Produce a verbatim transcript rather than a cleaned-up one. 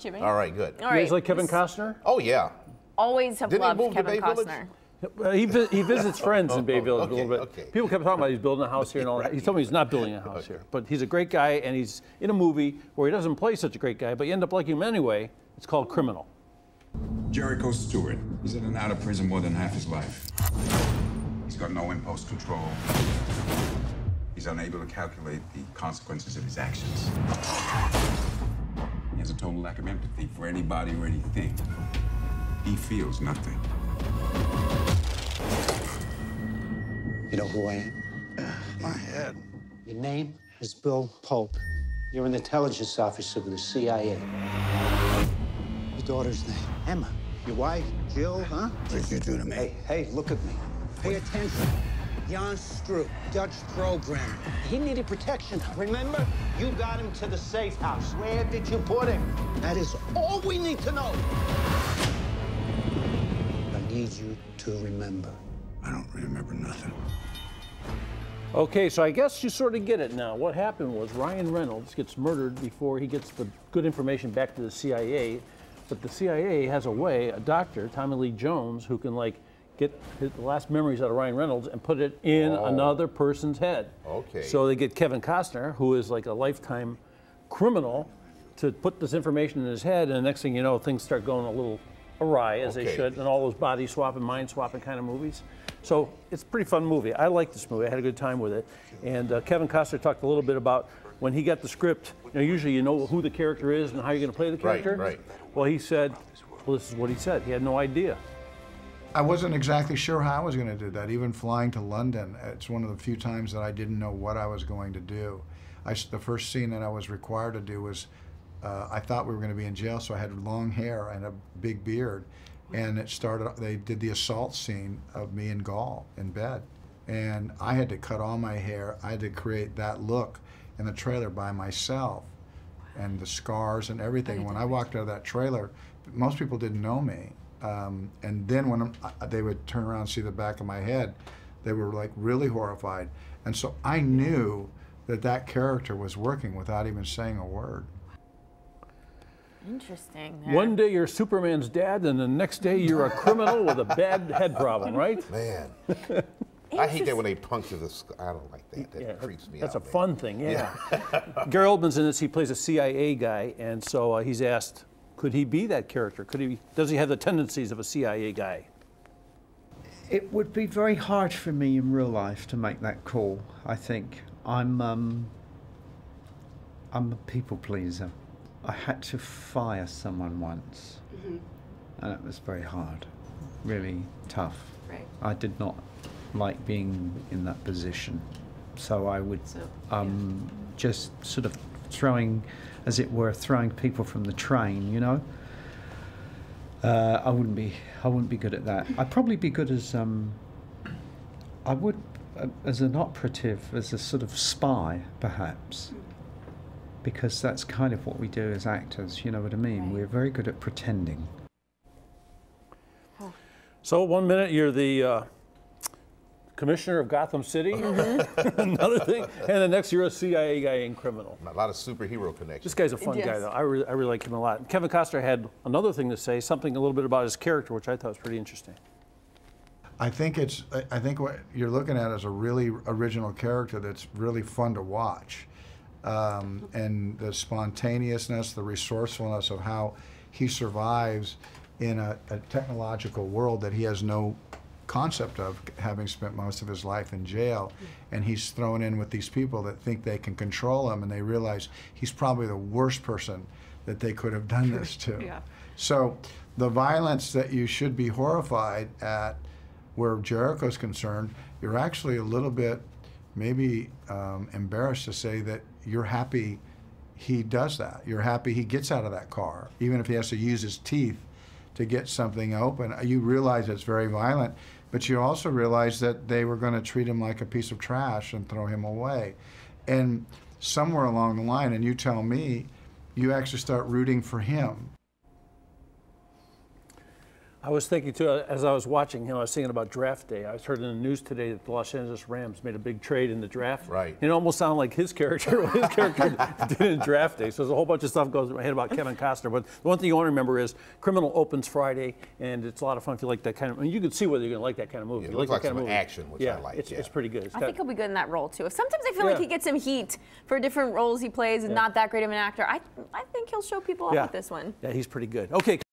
Jimmy. All right, good. All You right. guys like Kevin Costner? Oh, yeah. Always have Didn't he loved move to Kevin Bay Village? Costner. Uh, he, vi he visits friends in Bay Village okay, a little bit. okay. People kept talking about he's building a house here and all that. He told me he's not building a house Okay. here. But he's a great guy, and he's in a movie where he doesn't play such a great guy, but you end up liking him anyway. It's called Criminal. Jericho Stewart. He's in and out of prison more than half his life. He's got no impulse control. He's unable to calculate the consequences of his actions. He has a total lack of empathy for anybody or anything. He feels nothing. You know who I am? My head. Your name is Bill Pope. You're in the intelligence office of the C I A. Your daughter's name? Emma. Your wife? Jill, huh? What did you do to me? Hey, hey, look at me. Pay attention. Jan Stroop, Dutch programmer. He needed protection. Remember? You got him to the safe house. Where did you put him? That is all we need to know. I need you to remember. I don't remember nothing. Okay, so I guess you sort of get it now. What happened was Ryan Reynolds gets murdered before he gets the good information back to the C I A, but the C I A has a way, a doctor, Tommy Lee Jones, who can like get his, the last memories out of Ryan Reynolds and put it in Oh. another person's head. Okay. So they get Kevin Costner, who is like a lifetime criminal, to put this information in his head, and the next thing you know, things start going a little awry, as Okay. they should, and all those body swapping, mind swapping kind of movies. So it's a pretty fun movie. I like this movie. I had a good time with it. And uh, Kevin Costner talked a little bit about when he got the script. You know, usually you know who the character is and how you're going to play the Right, character. right. Well, he said, well, this is what he said. He had no idea. I wasn't exactly sure how I was going to do that. Even flying to London, it's one of the few times that I didn't know what I was going to do. I, the first scene that I was required to do was, uh, I thought we were going to be in jail, so I had long hair and a big beard. And it started, they did the assault scene of me and Gall in bed. And I had to cut all my hair. I had to create that look in the trailer by myself, and the scars and everything. When I walked out of that trailer, most people didn't know me. Um, and then when I'm, they would turn around and see the back of my head, they were like really horrified. And so I knew that that character was working without even saying a word. Interesting. There. One day you're Superman's dad, and the next day you're a criminal with a bad head problem, right? Man. I hate that when they puncture the sc I don't like that. That Yeah, creeps me that's out. a man. fun thing, yeah. Gary Oldman's in this. He plays a C I A guy, and so uh, he's asked, could he be that character? Could he? Does he have the tendencies of a C I A guy? It would be very hard for me in real life to make that call. I think I'm um, I'm a people pleaser. I had to fire someone once, mm-hmm. and it was very hard, really tough. Right. I did not like being in that position, so I would So, um, just sort of throwing, as it were, throwing people from the train. You know, uh, I wouldn't be. I wouldn't be good at that. I'd probably be good as um, I would uh, as an operative, as a sort of spy, perhaps. Because that's kind of what we do as actors, you know what I mean? Right. We're very good at pretending. So one minute you're the uh, commissioner of Gotham City, mm-hmm. another thing, and the next you're a C I A guy and criminal. A lot of superhero connections. This guy's a fun Yes. guy, though. I really, I really like him a lot. Kevin Costner had another thing to say, something a little bit about his character, which I thought was pretty interesting. I think it's, I think what you're looking at is a really original character that's really fun to watch. Um, and the spontaneousness, the resourcefulness of how he survives in a, a technological world that he has no concept of, having spent most of his life in jail. And he's thrown in with these people that think they can control him, and they realize he's probably the worst person that they could have done this to. Yeah. So the violence that you should be horrified at, where Jericho's concerned, you're actually a little bit maybe um, embarrassed to say that you're happy he does that. You're happy he gets out of that car, even if he has to use his teeth to get something open. You realize it's very violent, but you also realize that they were going to treat him like a piece of trash and throw him away. And somewhere along the line, and you tell me, you actually start rooting for him. I was thinking too, uh, as I was watching him, I was thinking about draft day. I was heard in the news today that the Los Angeles Rams made a big trade in the draft. Right. It almost sounded like his character, what his character did in draft day. So there's a whole bunch of stuff goes in my head about Kevin Costner. But the one thing you want to remember is Criminal opens Friday, and it's a lot of fun if you like that kind of. I mean, you can see whether you're going to like that kind of movie. Yeah, it you looks like like that kind some of movie. action, which yeah, I like, It's, yeah. it's pretty good. It's I got- think he'll be good in that role too. Sometimes I feel Yeah. like he gets some heat for different roles he plays and Yeah. not that great of an actor. I I think he'll show people up yeah. with this one. Yeah, he's pretty good. Okay.